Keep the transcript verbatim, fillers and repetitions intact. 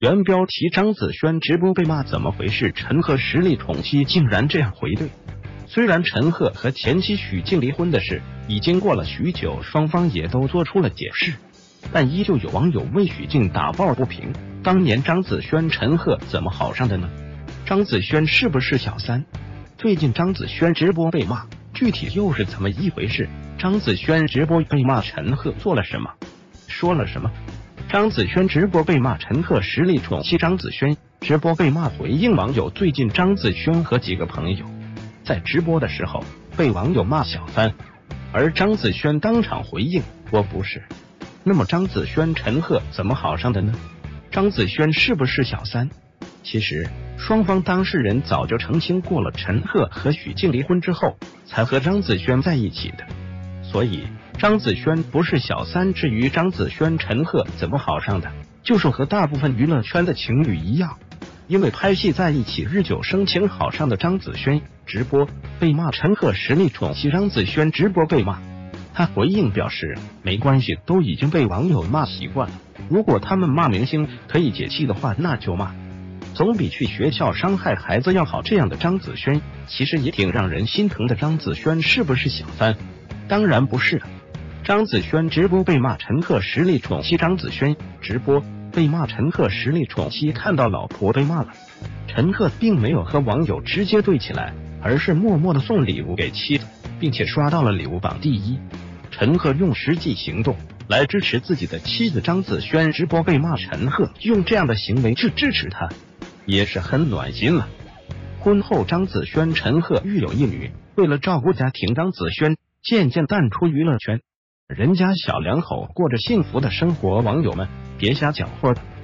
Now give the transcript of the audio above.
原标题：张子萱直播被骂怎么回事？陈赫实力宠妻竟然这样回怼。虽然陈赫和前妻许婧离婚的事已经过了许久，双方也都做出了解释，但依旧有网友为许婧打抱不平。当年张子萱、陈赫怎么好上的呢？张子萱是不是小三？最近张子萱直播被骂，具体又是怎么一回事？张子萱直播被骂，陈赫做了什么？说了什么？张子萱直播被骂，陈赫实力宠妻张子萱直播被骂，回应网友。最近张子萱和几个朋友在直播的时候被网友骂小三，而张子萱当场回应：我不是。那么张子萱、陈赫怎么好上的呢？张子萱是不是小三？其实双方当事人早就澄清过了，陈赫和许婧离婚之后才和张子萱在一起的，所以张子萱不是小三。至于张子萱、陈赫怎么好上的，就是和大部分娱乐圈的情侣一样，因为拍戏在一起日久生情好上的。张子萱直播被骂，陈赫实力宠妻张子萱直播被骂，他回应表示没关系，都已经被网友骂习惯了，如果他们骂明星可以解气的话，那就骂，总比去学校伤害孩子要好。这样的张子萱其实也挺让人心疼的。张子萱是不是小三？当然不是。张子萱直播被骂，陈赫实力宠妻张子萱直播被骂，陈赫实力宠妻看到老婆被骂了，陈赫并没有和网友直接对起来，而是默默的送礼物给妻子，并且刷到了礼物榜第一。陈赫用实际行动来支持自己的妻子。张子萱直播被骂，陈赫用这样的行为去支持他，也是很暖心了。婚后张子萱、陈赫育有一女，为了照顾家庭，张子萱渐渐淡出娱乐圈，人家小两口过着幸福的生活，网友们别瞎搅和的。